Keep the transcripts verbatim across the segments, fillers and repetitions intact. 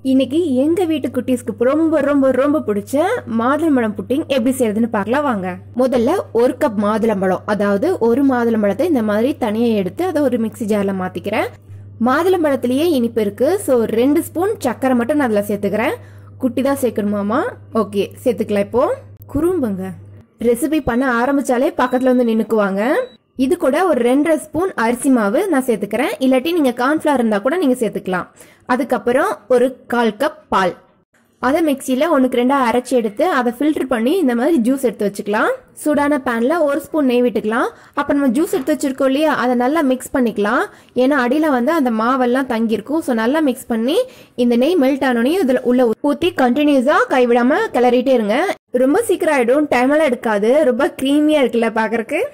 இன்னைக்கு எங்க வீட்டு குட்டீஸ்க்கு ரொம்ப ரொம்ப ரொம்ப பிடிச்ச மாதுளம்பழம் புட்டிங் எப்படி செய்யறதுன்னு பார்க்கலாம் வாங்க. முதல்ல ஒரு கப் மாதுளம்பழம், அதாவது ஒரு மாதுளம்பழத்தை இந்த மாதிரி தனியா எடுத்து அதை ஒரு மிக்ஸி ஜார்ல மாத்திக்கிறேன். மாதுளம்பழத்திலேயே இனிப்பு இருக்கு, ஸோ ரெண்டு ஸ்பூன் சக்கரை மட்டும் நான் அதில் சேர்த்துக்கிறேன். குட்டி தான் சேர்க்கணுமாமா? ஓகே, சேர்த்துக்கலாம். இப்போ குறும்புங்க ரெசிபி பண்ண ஆரம்பிச்சாலே பக்கத்துல வந்து நின்னுக்குவாங்க. இது கூட ஒரு ரெண்டரை ஸ்பூன் அரிசி மாவு நான் சேர்த்துக்கிறேன். இல்லாட்டி நீங்க கார்ன்ஃபிளவர் இருந்தா கூட நீங்க சேர்த்துக்கலாம். அதுக்கப்புறம் ஒரு கால் கப் பால், அதை மிக்சியில ஒன்றுக்கு ரெண்டா அரைச்சி எடுத்து அதை ஃபில்டர் பண்ணி இந்த மாதிரி ஜூஸ் எடுத்து வச்சுக்கலாம். சூடான பேன்ல ஒரு ஸ்பூன் நெய் விட்டுக்கலாம். அப்ப நம்ம ஜூஸ் எடுத்து வச்சிருக்கோம் இல்லையா, அதை நல்லா மிக்ஸ் பண்ணிக்கலாம். ஏன்னா அடியில வந்து அந்த மாவெல்லாம் தங்கியிருக்கும். ஸோ நல்லா மிக்ஸ் பண்ணி இந்த நெய் மெல்ட் ஆனோனையும் இதுல உள்ள ஊற்றி கண்டினியூஸா கைவிடாம கிளறிட்டே இருங்க. ரொம்ப சீக்கிரம் ஆயிடும், டைம் எல்லாம் எடுக்காது. ரொம்ப கிரீமியா இருக்குல்ல பாக்குறதுக்கு,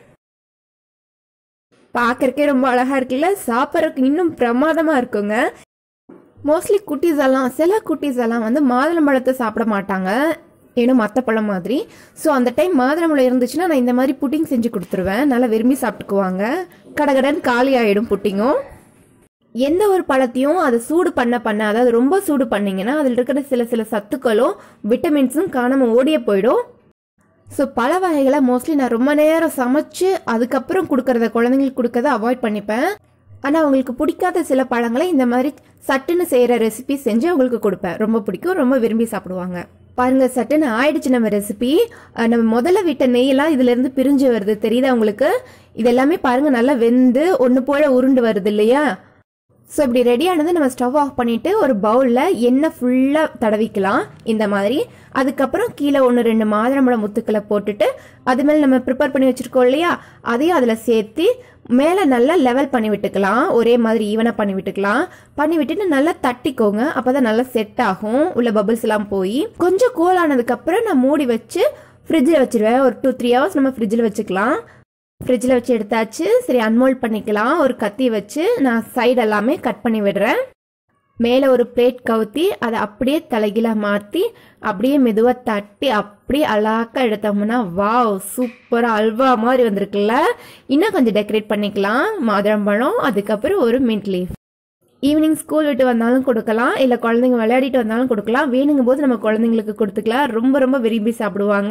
பாக்குறதுக்கே ரொம்ப அழகா இருக்குல்ல, சாப்பிட்றதுக்கு இன்னும் பிரமாதமா இருக்குங்க. மோஸ்ட்லி குட்டீஸ் எல்லாம் சில குட்டீஸ் எல்லாம் வந்து மாதுளம்பழத்தை சாப்பிட மாட்டாங்க, ஏன்னா மற்ற பழம் மாதிரி. ஸோ அந்த டைம் மாதுளம்பழம் இருந்துச்சுன்னா நான் இந்த மாதிரி புட்டிங் செஞ்சு கொடுத்துருவேன். நல்லா விரும்பி சாப்பிட்டுக்குவாங்க. கடகடன் காலி ஆயிடும் புட்டிங்கும். எந்த ஒரு பழத்தையும் அதை சூடு பண்ண பண்ண, அதாவது ரொம்ப சூடு பண்ணீங்கன்னா அதில் இருக்கிற சில சில சத்துக்களும் விட்டமின்ஸும் காணாம ஓடிய போயிடும். ஸோ பழ வகைகளை மோஸ்ட்லி நான் ரொம்ப நேரம் சமைச்சு அதுக்கப்புறம் கொடுக்கறத குழந்தைங்களுக்கு கொடுக்கறத அவாய்ட் பண்ணிப்பேன். ஆனால் அவங்களுக்கு பிடிக்காத சில பழங்களை இந்த மாதிரி சட்டுன்னு செய்கிற ரெசிபி செஞ்சு அவங்களுக்கு கொடுப்பேன். ரொம்ப பிடிக்கும், ரொம்ப விரும்பி சாப்பிடுவாங்க. பாருங்க, சட்டுன்னு ஆயிடுச்சு நம்ம ரெசிபி. நம்ம முதல்ல விட்ட நெய்யெல்லாம் இதுல இருந்து பிரிஞ்சு வருது, தெரியுதா உங்களுக்கு? இது எல்லாமே பாருங்க நல்லா வெந்து ஒன்று போல உருண்டு வருது இல்லையா? ஸோ இப்படி ரெடியானது நம்ம ஸ்டவ் ஆஃப் பண்ணிட்டு ஒரு பவுல்ல எண்ணெய் ஃபுல்லா தடவிக்கலாம் இந்த மாதிரி. அதுக்கப்புறம் கீழே ஒன்று ரெண்டு மாதுளம்பழம் முத்துக்களை போட்டுட்டு அது மேலே நம்ம ப்ரிப்பேர் பண்ணி வச்சிருக்கோம் இல்லையா, அதையும் அதில் சேர்த்து மேலே நல்லா லெவல் பண்ணி விட்டுக்கலாம். ஒரே மாதிரி ஈவனாக பண்ணி விட்டுக்கலாம். பண்ணி விட்டுட்டு நல்லா தட்டிக்கோங்க, அப்போதான் நல்லா செட் ஆகும், உள்ள பபிள்ஸ் எல்லாம் போய். கொஞ்சம் கூல் ஆனதுக்கப்புறம் நான் மூடி வச்சு ஃப்ரிட்ஜில் வச்சிருவேன். ஒரு டூ த்ரீ ஹவர்ஸ் நம்ம ஃப்ரிட்ஜில் வச்சுக்கலாம். ஃப்ரிட்ஜில் வச்சு எடுத்தாச்சு. சரி, அன்மோல்ட் பண்ணிக்கலாம். ஒரு கத்தி வச்சு நான் சைடு எல்லாமே கட் பண்ணி விடுறேன். மேலே ஒரு பிளேட் கவுத்தி அதை அப்படியே தலைகீழ மாற்றி அப்படியே மெதுவாக தட்டி அப்படியே அழகா எடுத்தோம்னா வாவ், சூப்பராக அல்வா மாதிரி வந்திருக்குல்ல. இன்னும் கொஞ்சம் டெக்கரேட் பண்ணிக்கலாம். மாதுளம்பழம், அதுக்கப்புறம் ஒரு மின்ட் லீஃப். ஈவினிங் ஸ்கூல் விட்டு வந்தாலும் கொடுக்கலாம், இல்லை குழந்தைங்க விளையாடிட்டு வந்தாலும் கொடுக்கலாம். வேணுங்கும் போது நம்ம குழந்தைங்களுக்கு கொடுத்துக்கலாம். ரொம்ப ரொம்ப விரும்பி சாப்பிடுவாங்க.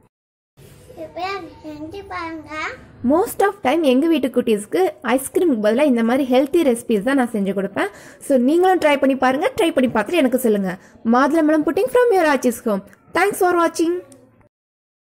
மோஸ்ட் ஆஃப் டைம் எங்க வீட்டு குட்டீஸ்க்கு ஐஸ்கிரீமுக்கு பதிலாக இந்த மாதிரி ஹெல்த்தி ரெசிபிஸ் தான் நான் செஞ்சு கொடுப்பேன். ஸோ நீங்களும் ட்ரை பண்ணி பாருங்க. ட்ரை பண்ணி பார்த்துட்டு எனக்கு சொல்லுங்க. மாதுளம்பழம் புட்டிங் ஃப்ரம் யுவர் ஆச்சிஸ் ஹோம். தேங்க்ஸ் ஃபார் வாட்சிங்.